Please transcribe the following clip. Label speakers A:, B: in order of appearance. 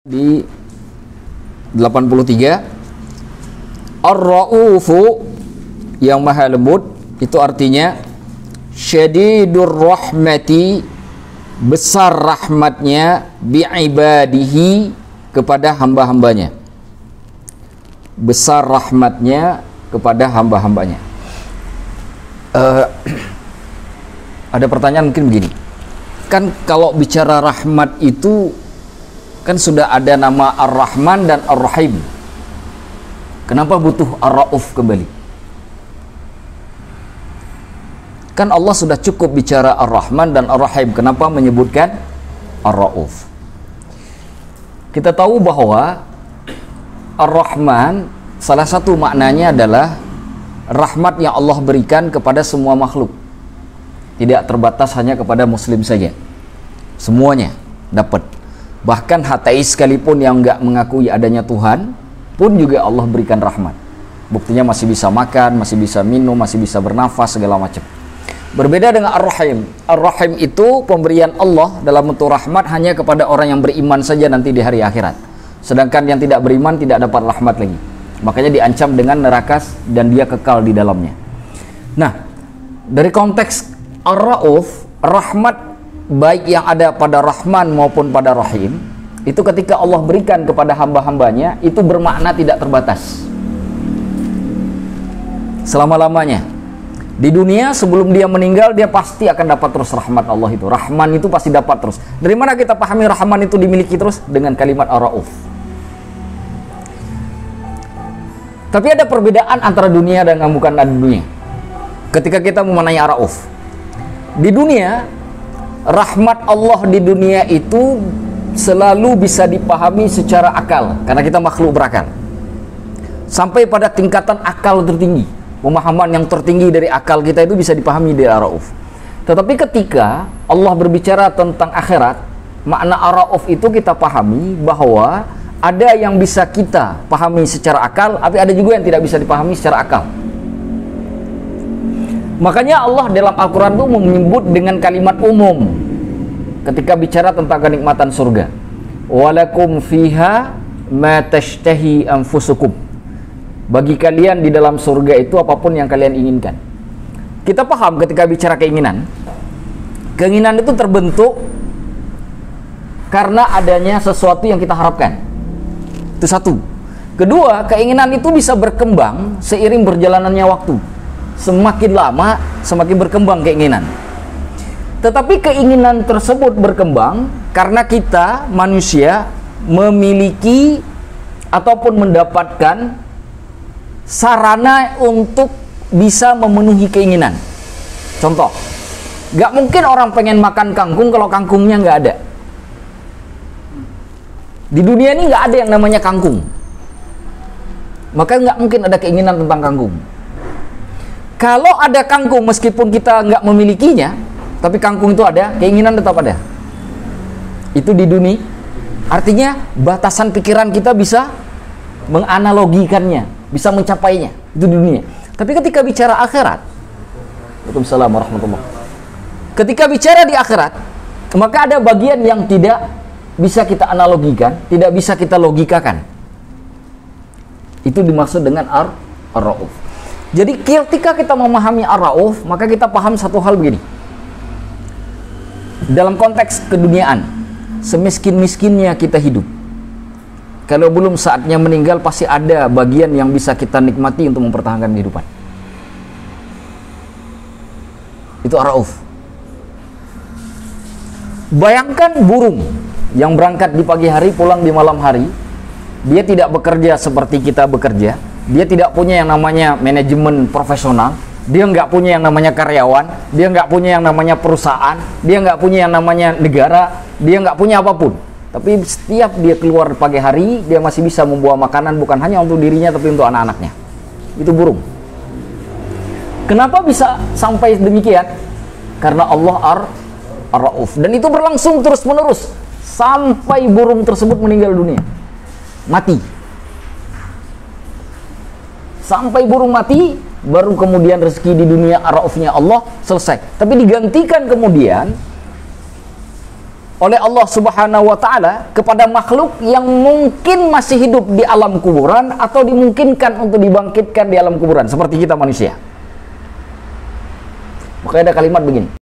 A: Di 83 Ar-Ra'ufu yang maha lembut, itu artinya syadidur rahmati, besar rahmatnya, bi'ibadihi, kepada hamba-hambanya. Besar rahmatnya kepada hamba-hambanya. Ada pertanyaan mungkin begini, kan kalau bicara rahmat itu kan sudah ada nama Ar-Rahman dan Ar-Rahim. Kenapa butuh Ar-Ra'uf kembali? Kan Allah sudah cukup bicara Ar-Rahman dan Ar-Rahim. Kenapa menyebutkan Ar-Ra'uf? Kita tahu bahwa Ar-Rahman, salah satu maknanya adalah rahmat yang Allah berikan kepada semua makhluk. Tidak terbatas hanya kepada muslim saja. Semuanya dapat. Bahkan ateis sekalipun yang enggak mengakui adanya Tuhan pun juga Allah berikan rahmat. Buktinya masih bisa makan, masih bisa minum, masih bisa bernafas, segala macam. Berbeda dengan Ar-Rahim. Ar-Rahim itu pemberian Allah dalam bentuk rahmat hanya kepada orang yang beriman saja nanti di hari akhirat. Sedangkan yang tidak beriman tidak dapat rahmat lagi. Makanya diancam dengan neraka dan dia kekal di dalamnya. Nah, dari konteks Ar-Ra'uf, rahmat baik yang ada pada Rahman maupun pada Rahim, itu ketika Allah berikan kepada hamba-hambanya, itu bermakna tidak terbatas selama-lamanya. Di dunia sebelum dia meninggal, dia pasti akan dapat terus rahmat Allah itu. Rahman itu pasti dapat terus. Dari mana kita pahami Rahman itu dimiliki terus? Dengan kalimat Ar-Ra'uf. Tapi ada perbedaan antara dunia dan bukan dunia. Ketika kita memaknai Ar-Ra'uf, di dunia, rahmat Allah di dunia itu selalu bisa dipahami secara akal, karena kita makhluk berakal. Sampai pada tingkatan akal tertinggi, pemahaman yang tertinggi dari akal kita itu bisa dipahami dari Ar-Ra'uf. Tetapi ketika Allah berbicara tentang akhirat, makna Ar-Ra'uf itu kita pahami bahwa ada yang bisa kita pahami secara akal, tapi ada juga yang tidak bisa dipahami secara akal. Makanya Allah dalam Al-Quran itu menyebut dengan kalimat umum ketika bicara tentang kenikmatan surga. Walakum fiha ma tashtahi anfusukum. Bagi kalian di dalam surga itu apapun yang kalian inginkan. Kita paham ketika bicara keinginan. Keinginan itu terbentuk karena adanya sesuatu yang kita harapkan. Itu satu. Kedua, keinginan itu bisa berkembang seiring berjalannya waktu. Semakin lama, semakin berkembang keinginan. Tetapi keinginan tersebut berkembang karena kita manusia memiliki ataupun mendapatkan sarana untuk bisa memenuhi keinginan. Contoh, gak mungkin orang pengen makan kangkung kalau kangkungnya gak ada. Di dunia ini gak ada yang namanya kangkung. Maka gak mungkin ada keinginan tentang kangkung. Kalau ada kangkung meskipun kita nggak memilikinya, tapi kangkung itu ada, keinginan tetap ada. Itu di dunia. Artinya batasan pikiran kita bisa menganalogikannya, bisa mencapainya. Itu di dunia. Tapi ketika bicara akhirat, Waalaikumsalam warahmatullahi wabarakatuh. Ketika bicara di akhirat, maka ada bagian yang tidak bisa kita analogikan, tidak bisa kita logikakan. Itu dimaksud dengan Ar-Ra'uf. Jadi ketika kita memahami Ar-Ra'uf, maka kita paham satu hal begini. Dalam konteks keduniaan, semiskin-miskinnya kita hidup, kalau belum saatnya meninggal, pasti ada bagian yang bisa kita nikmati untuk mempertahankan kehidupan. Itu Ar-Ra'uf. Bayangkan burung yang berangkat di pagi hari, pulang di malam hari. Dia tidak bekerja seperti kita bekerja. Dia tidak punya yang namanya manajemen profesional. Dia nggak punya yang namanya karyawan. Dia nggak punya yang namanya perusahaan. Dia nggak punya yang namanya negara. Dia nggak punya apapun. Tapi setiap dia keluar pagi hari, dia masih bisa membawa makanan bukan hanya untuk dirinya, tapi untuk anak-anaknya. Itu burung. Kenapa bisa sampai demikian? Karena Allah Ar-Ra'uf. Dan itu berlangsung terus-menerus sampai burung tersebut meninggal dunia. Mati. Sampai burung mati, baru kemudian rezeki di dunia Ar-Ra'ufnya Allah selesai. Tapi digantikan kemudian oleh Allah Subhanahu wa taala kepada makhluk yang mungkin masih hidup di alam kuburan atau dimungkinkan untuk dibangkitkan di alam kuburan seperti kita manusia. Makanya ada kalimat begini.